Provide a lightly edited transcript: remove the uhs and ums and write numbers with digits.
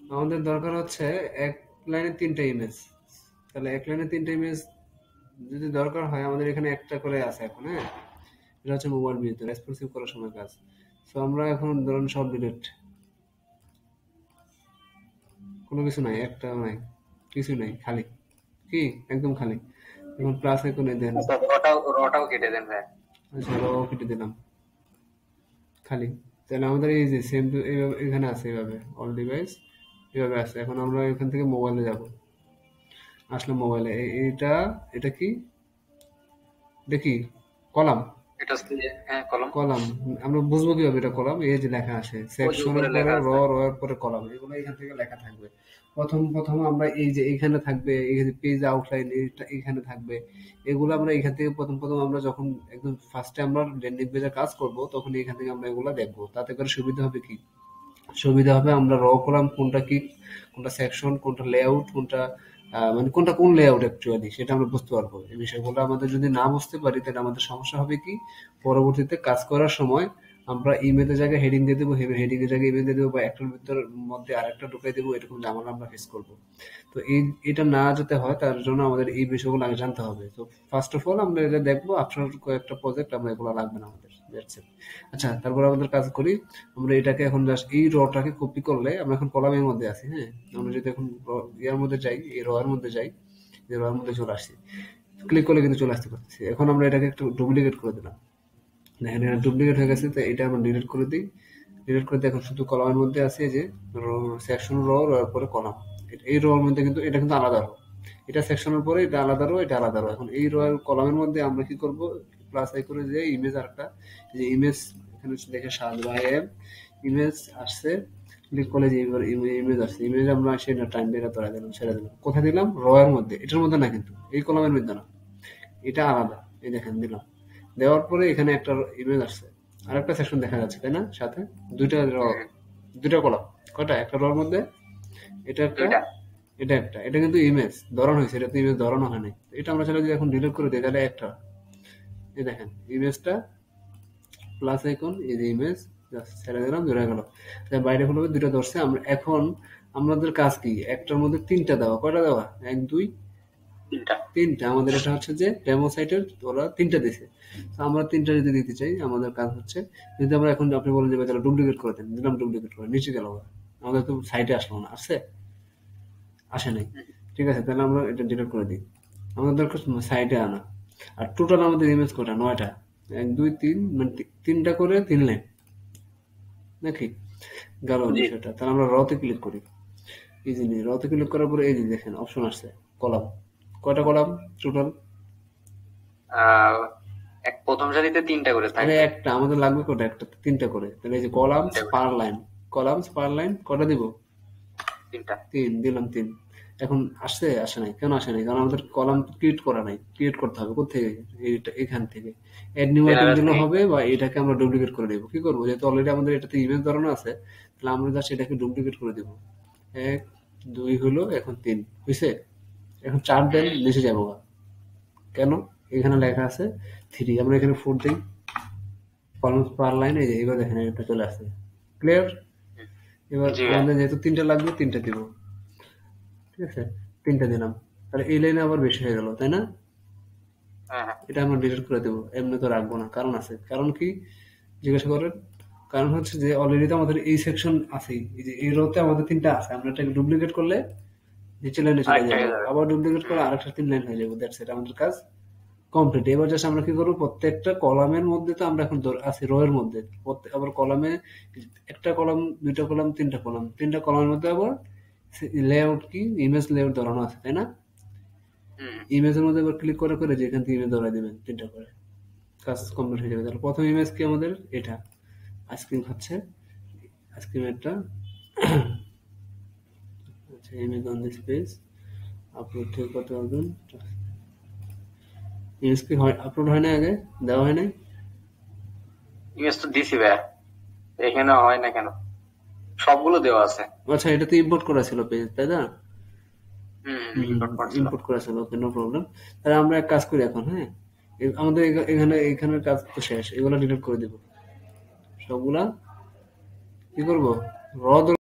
আমাদের দরকার হচ্ছে এক লাইনে 3টা ইমেজ। তাহলে এক লাইনে 3টা ইমেজ যদি দরকার হয়, আমাদের এখানে একটা করে আছে এখন, হ্যাঁ? এটা হচ্ছে মোবাইল ভিউতে রেসপন্সিভ করার সময় কাজ। সো আমরা এখন ধরুন সব ডিলিট, কোনো কিছু নাই, একটাও নাই, কিছু নাই, খালি। কি? একদম খালি। এখন প্লাস আইকনে দেন। আচ্ছা, ওটাও কেটে দেন ভাই। আচ্ছা, র কেটে দিলাম, খালি। তাহলে আমাদের এই যে সেম টু এইভাবে এখানে আছে, এইভাবে অল ডিভাইস এভাবে আছে। এখন আমরা এখান থেকে মোবাইলে যাব। আসলে মোবাইলে এইটা, এটা কি? এটা কি? কলাম। এটা হচ্ছে যে, হ্যাঁ, কলম। কলাম। আমরা বুঝবো কিভাবে এটা কলাম? এই যে লেখা আসে ওই যে সেকশনের উপরে পরে লেখা র, আছে। র এর পরে কলাম, এগুলো এখান থেকে লেখা থাকবে। প্রথম প্রথম আমরা এই যে এইখানে থাকবে, এখানে পেজ আউটলাইন এখানে থাকবে। এগুলো আমরা এখান থেকে প্রথম প্রথম আমরা যখন একদম ফার্স্টে আমরা ল্যান্ডিং পেজে কাজ করব, তখন এখান থেকে আমরা এগুলো দেখবো। তাতে করে সুবিধা হবে কি? সুবিধা হবে আমরা র কলাম কোনটা কি, কোনটা সেকশন, কোনটা লেআউট, কোনটা মানে কোনটা কোন লেআউট অ্যাকচুয়ালি, সেটা আমরা বুঝতে পারবো। এই বিষয়গুলো আমাদের যদি না বুঝতে পারি, তাহলে আমাদের সমস্যা হবে কি, পরবর্তীতে কাজ করার সময় আমরা ইমেজের জায়গায় হেডিং দিয়ে দেবো, হেডিং এর জায়গায় ইমেজ দিয়ে দেবো, বা একটার ভিতর মধ্যে আরেকটা ঢুকাই দেবো, এরকম ঝামেলা আমরা ফেস করবো। তো এটা না যাতে হয়, তার জন্য আমাদের এই বিষয়গুলো আগে জানতে হবে। তো ফার্স্ট অফ অল আমরা এটা দেখবো, আফটার কয়েকটা প্রজেক্ট আমরা এগুলো লাগবে না আমাদের। That's it. আচ্ছা, তারপর আমাদের কাজ করি। আমরা এটাকে এখন জাস্ট এই রটাকে কপি করলে, আমরা এখন কলামের মধ্যে আছি, হ্যাঁ? আমরা যদি এখন ইয়ার মধ্যে যাই, এই র এর মধ্যে যাই, যে র এর মধ্যে চলে আসছি, ক্লিক করলে কিন্তু চলে আসতে পারতেছি। এখন আমরা এটাকে একটু ডুপ্লিকেট করে দিলাম। দেখেন এটা ডুপ্লিকেট হয়ে গেছে, তো এটা আমরা ডিলিট করে দিই। ডিলিট করে দিয়ে এখন শুধু কলামের মধ্যে আছে যে সেকশন র, র এর পরে কলাম। এই রোর মধ্যে কিন্তু এটা কিন্তু আলাদা রো। এটা সেকশনের পরে এটা আলাদা রো, এটা আলাদা রো। এখন এই রো এর কলামের মধ্যে আমরা কি করব? প্লাস আই করে যে ইমেজ আরেকটা, যে ইমেজ এখানে দেখে সাজায় ইমেজ আসছে, ক্লিক করলে যে ইমেজ আসছে, ইমেজ আমরা সেটা টাইম দিয়ে ধরে দিলাম, ছেড়ে দিলাম। কোথায় দিলাম? র এর মধ্যে, এটার মধ্যে না কিন্তু, এই কলামের মধ্যে না, এটা আলাদা। এই দেখেন দিলাম। দেওয়ার পরে এখানে একটা ইমেজ আসছে, আরেকটা সেকশন দেখা যাচ্ছে, তাই না? সাথে দুইটা র, হুম, দুইটা কলাম। কয়টা? একটা রর মধ্যে এটা একটা, দুইটা। এটা একটা। এটা কিন্তু ইমেজ ধরানো হয়েছে, এটা তো ইমেজ ধরানো হয় নাই। এটা আমরা চাইলে যদি এখন ডিলিট করে দিই, তাহলে একটা, এই দেখেন ইমেজটা, প্লাস আইকন, এই যে ইমেজ, জাস্ট ছেড়ে দিলাম, ধরে গেল। বাইরে হলো দুইটা ধরছে। আমরা এখন আমাদের কাজ কি? একটার মধ্যে 3টা দেওয়া। কয়টা দেওয়া? 1 2 তিনটা। 3টা। আমাদের এটা হচ্ছে যে ডেমো সাইটের, ওরা 3টা দিছে। তো আমরা 3টা যদি দিতে চাই, আমাদের কাজ হচ্ছে, যদি আমরা এখন আপনি বলেন যে ভাই তাহলে ডুপ্লিকেট করে দেন, দিলাম ডুপ্লিকেট করে, নিচে গেল আবার। আমাদের তো সাইটে আসলো না, আসছে? আসে নাই। হুম, ঠিক আছে, তাহলে আমরা এটা ডিলিট করে দিই। আমাদের দরকার সাইটে আনা। আর টোটাল আমাদের ইমেজ কটা? 9টা। 1 2 3, মানে 3টা করে 3 লাইন, নাকি? গেল জি। বিষয়টা। তাহলে আমরা রতে ক্লিক করি। ইজিলি রতে ক্লিক করার পরে এই যে দেখেন অপশন আসছে, কলাম। কয়টা কলাম টোটাল? আহ, প্রথম সারিতে তিনটা করে আরে থাকবে। একটা, আমাদের লাগবে কটা? একটা, 3টা করে। তাহলে এই যে কলামস তিনটা করে। Per line, columns per line কটা দিব? তিনটা। 3 দিলাম, 3। এখন আসছে? আসে নাই। কেন আসে নাই? কারণ আমাদের কলাম ক্রিয়েট করা নাই। ক্রিয়েট করতে হবে কোত্থেকে? এখান থেকে অ্যাড নিউ আইটেম জেনারেল দিলে থেকে। হবে, বা এটাকে আমরা ডুপ্লিকেট করে দেবো। কি করবো? যেহেতু অলরেডি আমাদের এটাতে ইমেজ ধরানো আছে, তাহলে আমরা জাস্ট এটাকে ডুপ্লিকেট করে দেবো। 1 2 হলো, এখন 3 হয়েছে। এখন 4 দেন, হুম, নিচে যাবো গা। কেন? এখানে লেখা আছে 3, আমরা এখানে 4 দিই। কলামস পার লাইন, এই যে এবার দেখেন এটা চলে আসছে। ক্লিয়ার? হুম। এবার জি ভাই। আমাদের যেহেতু 3টা লাগবে, 3টা দিব। ঠিক আছে? 3টা দিলাম। তাহলে এই লাইনে আবার বেশি হয়ে গেল, তাই না? হ্যাঁ, হ্যাঁ। এটা আমরা ডিলিট করে দেবো। এমনি তো রাখবো না, কারণ আছে। কারণ কি? জিজ্ঞাসা করেন। কারণ হচ্ছে যে অলরেডি তো আমাদের এই সেকশন আছেই। এই যে এই রোতে আমাদের 3টা আছে। আমরা এটাকে ডুপ্লিকেট করলে নিচে লাইনে চলে আরেকটা যাবো, হয়ে যাবে। আবার ডুপ্লিকেট করে হুম। আরেকটা 3 লাইন হয়ে যাবো। দ্যাটস ইট, আমাদের কাজ কমপ্লিট। এবার জাস্ট আমরা কি করবো? প্রত্যেকটা কলামের মধ্যে তো আমরা এখন আছি রো এর মধ্যে। আবার কলামে একটা কলাম, দুইটা কলাম, 3টা কলাম, 3টা কলামের মধ্যে আবার লেআউট কি, ইমেজ লেআউট ধরানো আছে, তাই না? হুম। ইমেজের মধ্যে আবার ক্লিক করে করে যে এখান থেকে ইমেজ ধরাই দিবেন 3টা করে, কাজ কমপ্লিট হয়ে যাবে। তাহলে প্রথম ইমেজ কি আমাদের? এটা আইসক্রিম খাচ্ছে, আইসক্রিমেরটা। আচ্ছা, image on this page, upload ঠিক করতে পারবেন। ইমেজ কি হয় আপলোড হয় না, আগে দেওয়া হয় নাই? ইমেজ তো দিছি ভাই, এখানে হয় না কেন? সবগুলো দেওয়া আছে। আচ্ছা, এটা তো ইম্পোর্ট করা ছিল পেজ, তাই না? হুম, হুম, ইম্পোর্ট করছিল। ইম্পোর্ট করা ছিল, ওকে, নো প্রবলেম। তাহলে আমরা এক কাজ করি এখন, হ্যাঁ? আমাদের এখানের কাজ তো শেষ, এগুলো ডিলিট করে দিব সবগুলা। কি করবো? র